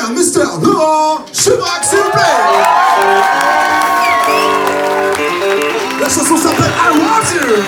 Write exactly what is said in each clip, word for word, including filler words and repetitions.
bien, Mister Laurent Chebrac, s'il vous plaît. La chanson s'appelle I Want You.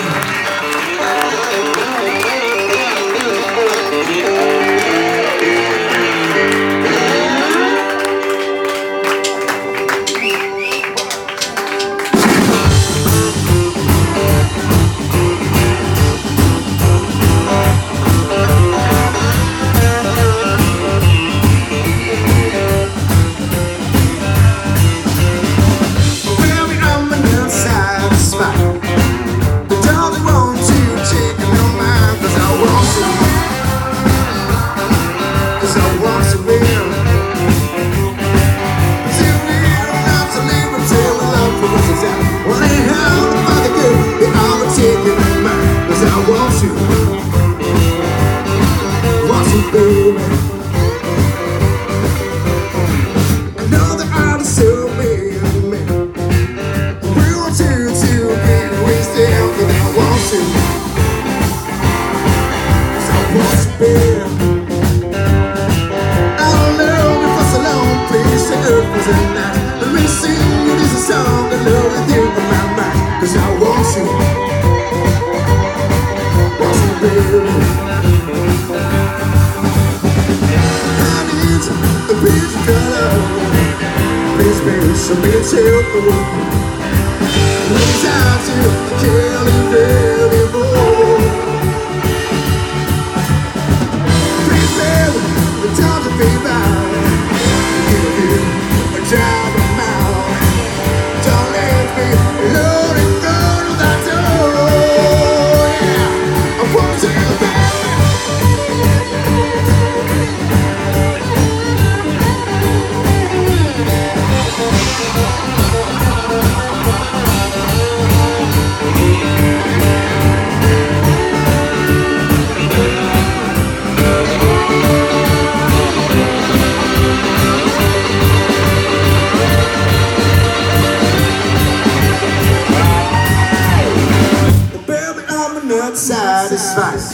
Satisfied.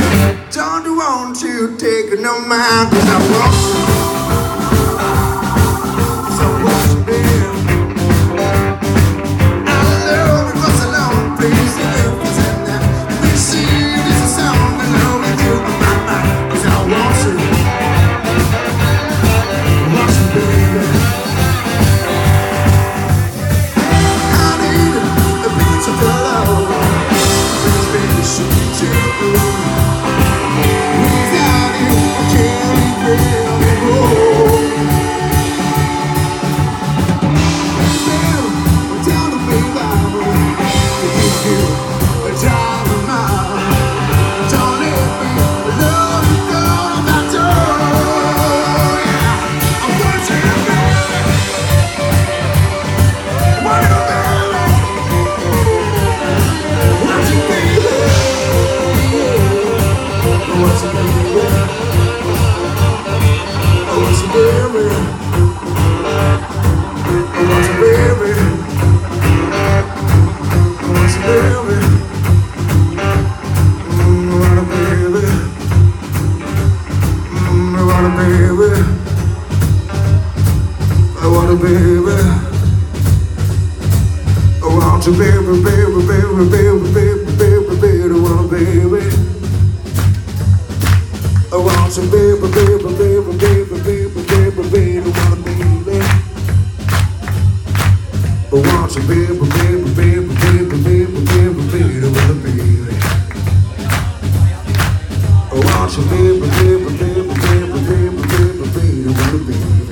Don't want to take no mind, 'cause I want to. 'Cause I want to be. I love you for so long, please. If it's in that we see this is song I know with you on my mind, 'cause I want to. Want to be. I need a beach of love. Baby, baby, baby, baby, baby, baby, baby, I want a baby. I want you, baby, baby, baby, baby, baby, baby, baby, I want a baby. I want you, baby, baby, baby, baby, baby, baby, baby, I want a baby. I want you, baby, baby, baby, baby, baby, baby, baby, I want a baby.